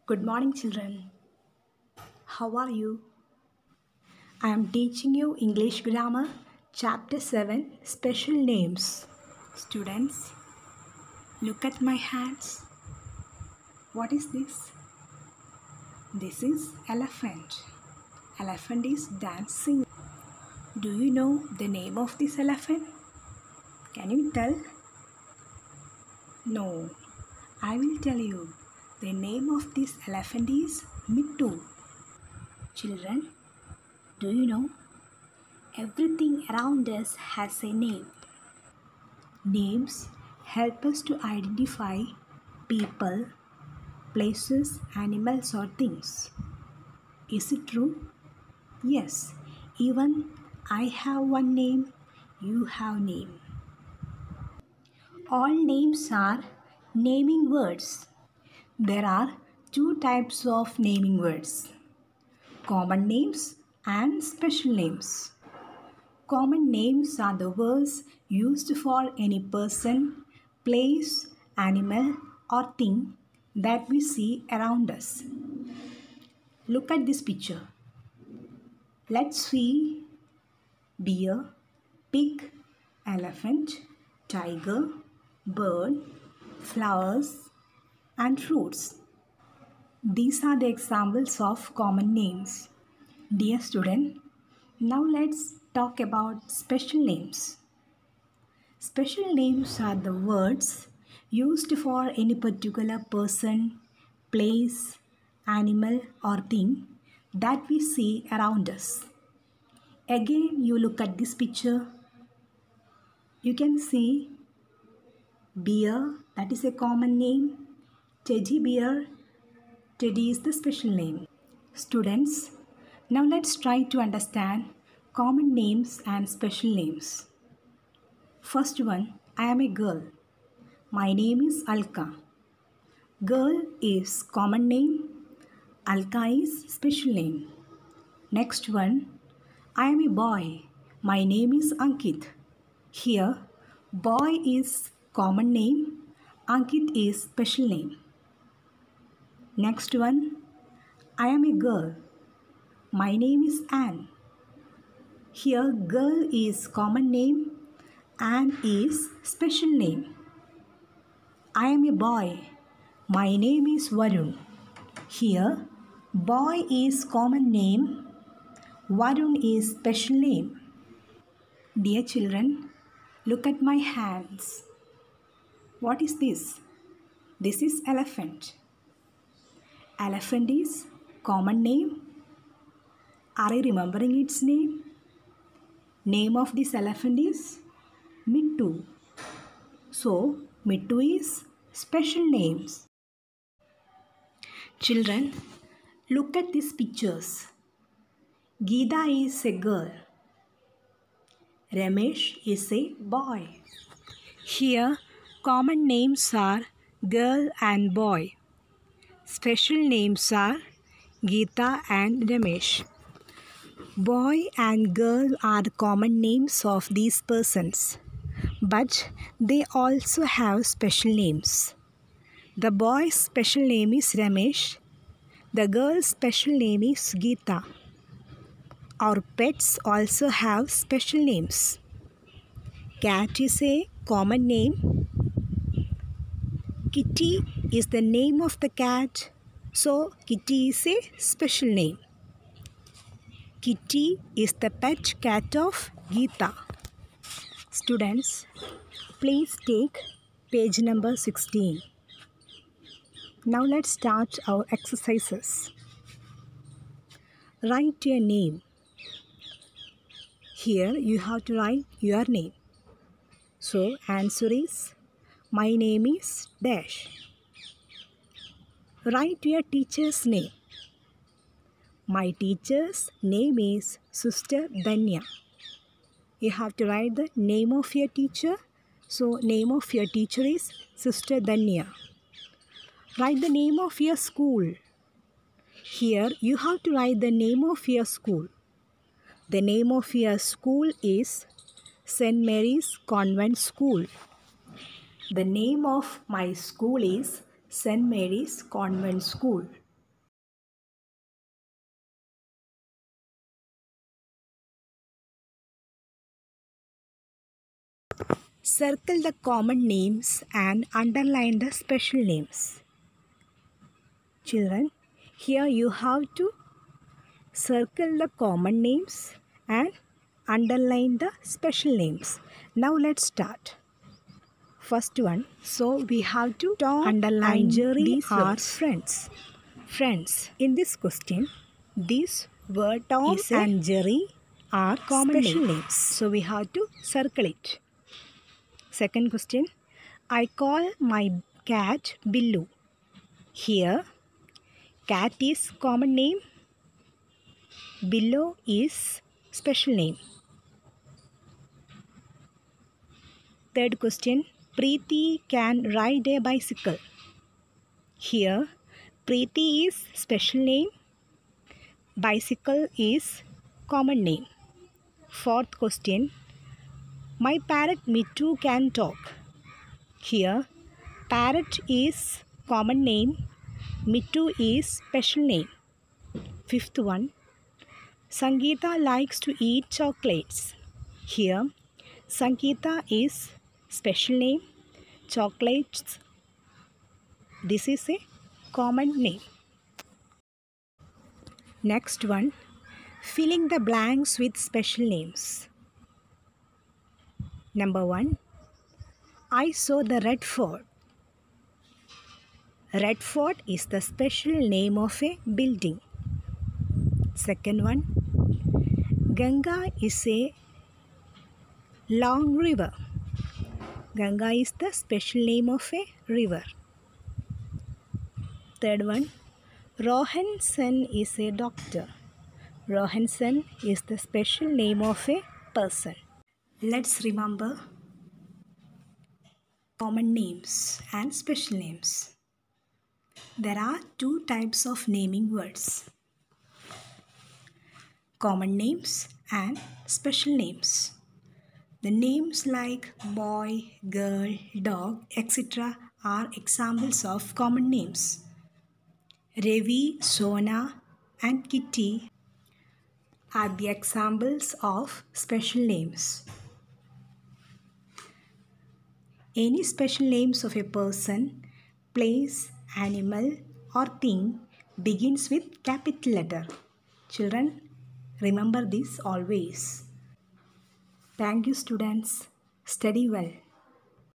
Good morning, children. How are you? I am teaching you English Grammar, Chapter 7 Special Names. Students, look at my hands. What is this? This is elephant. Elephant is dancing. Do you know the name of this elephant? Can you tell? No, I will tell you. The name of this elephant is Mittu. Children, do you know? Everything around us has a name. Names help us to identify people, places, animals, or things. Is it true? Yes. Even I have one name, you have name. All names are naming words. There are two types of naming words: common names and special names. Common names are the words used for any person, place, animal, or thing that we see around us. Look at this picture. Let's see deer, pig, elephant, tiger, bird, flowers, and fruits. These are the examples of common names. Dear student, now let's talk about special names. Special names are the words used for any particular person, place, animal, or thing that we see around us. Again, you look at this picture. You can see bear, that is a common name. Teddy bear, Teddy is the special name. Students, now let's try to understand common names and special names. First one, I am a girl. My name is Alka. Girl is common name. Alka is special name. Next one, I am a boy. My name is Ankit. Here, boy is common name. Ankit is special name. Next one, I am a girl. My name is Anne. Here, girl is common name. Anne is special name. I am a boy. My name is Varun. Here, boy is common name. Varun is special name. Dear children, look at my hands. What is this? This is elephant. Elephant is common name. Are you remembering its name? Name of this elephant is Mittu. So, Mittu is special names. Children, look at these pictures. Geeta is a girl. Ramesh is a boy. Here, common names are girl and boy. Special names are Geeta and Ramesh. Boy and girl are common names of these persons, but they also have special names. The boy's special name is Ramesh. The girl's special name is Geeta. Our pets also have special names. Cat is a common name. Kitty is the name of the cat, so Kitty is a special name. Kitty is the pet cat of Geeta. Students, please take page number 16. Now let's start our exercises. Write your name. Here you have to write your name. So answer is, my name is Dash. Write your teacher's name. My teacher's name is Sister Danya. You have to write the name of your teacher. So name of your teacher is Sister Danya. Write the name of your school. Here you have to write the name of your school. The name of your school is St. Mary's Convent School. The name of my school is St. Mary's Convent School. Circle the common names and underline the special names. Children, here you have to circle the common names and underline the special names. Now let's start. First one, so we have to underline and Jerry these are words. Friends. Friends. In this question, this word Tom and Jerry are common names. So we have to circle it. Second question, I call my cat Billu. Here, cat is common name. Billu is special name. Third question, Preeti can ride a bicycle. Here, Preeti is special name. Bicycle is common name. Fourth question, my parrot Mittu can talk. Here, parrot is common name. Mittu is special name. Fifth one, Sangeeta likes to eat chocolates. Here, Sangeeta is special name. Chocolates, this is a common name. Next one, filling the blanks with special names. Number 1, I saw the Red Fort. Red Fort is the special name of a building. Second one, Ganga is a long river. Ganga is the special name of a river. Third one, Rohan's son is a doctor. Rohan's son is the special name of a person. Let's remember common names and special names. There are two types of naming words: common names and special names. The names like boy, girl, dog, etc. are examples of common names. Ravi, Sona, and Kitty are the examples of special names. Any special names of a person, place, animal, or thing begins with capital letter. Children, remember this always. Thank you, students. Study well.